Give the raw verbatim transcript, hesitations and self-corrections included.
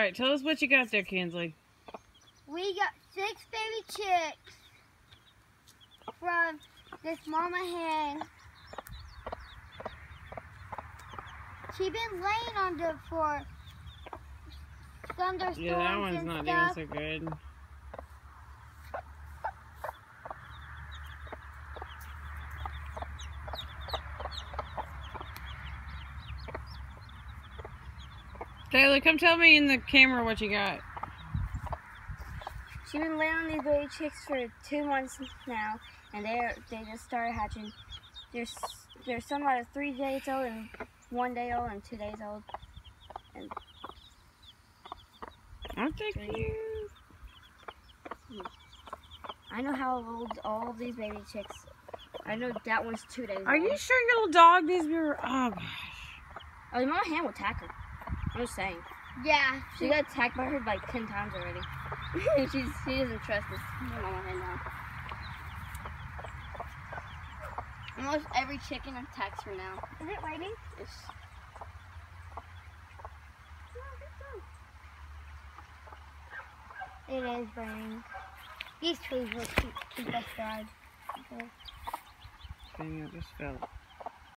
right, tell us what you got there, Kinsley. We got six baby chicks from this mama hen. She's been laying on them for thunderstorms Yeah, that one's and not stuff. doing so good. Taylor, come tell me in the camera what you got. She's been laying on these baby chicks for two months now, and they they just started hatching. There's there's some that are three days old, and one day old, and two days old. And Aren't they cute? I know how old all of these baby chicks. I know that one's two days old. Are you sure your little dog needs to be? Oh gosh. Oh, the mama hen will attack her. I'm just saying. Yeah. She got attacked by her like ten times already. She's she doesn't trust this mama hen now. Almost every chicken attacks her now. Is it raining? It's, It is raining. These trees will keep, keep us dried. Okay. Dang, I just fell.